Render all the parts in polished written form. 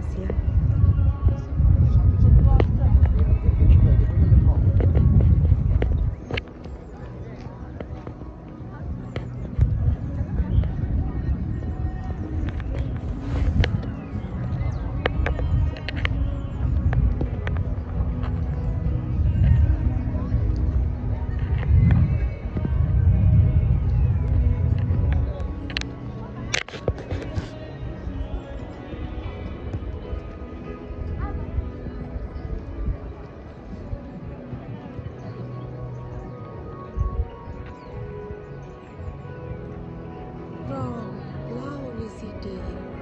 Asia. Lovely city.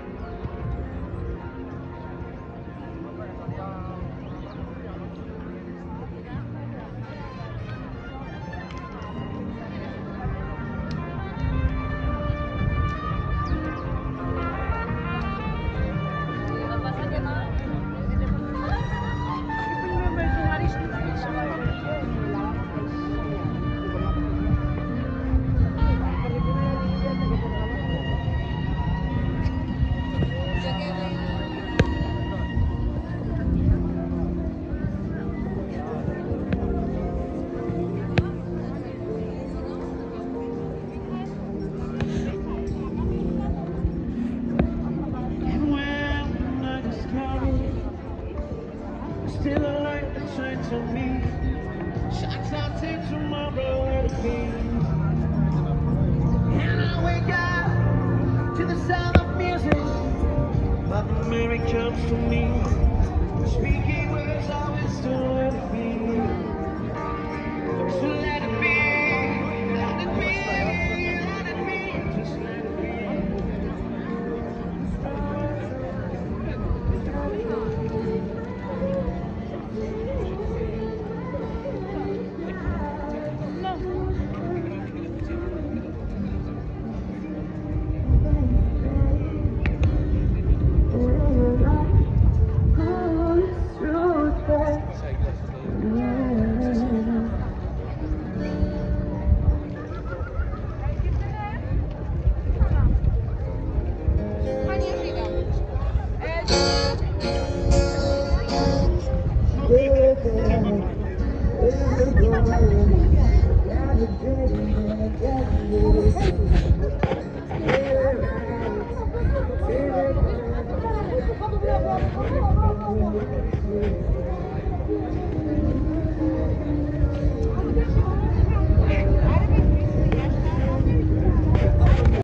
Still a light that shines on me, shines out till tomorrow again. And I wake up to the sound of music. Mother Mary comes to me, speaking words I will still let it be. So let it be, let it be, let it be, just let it be.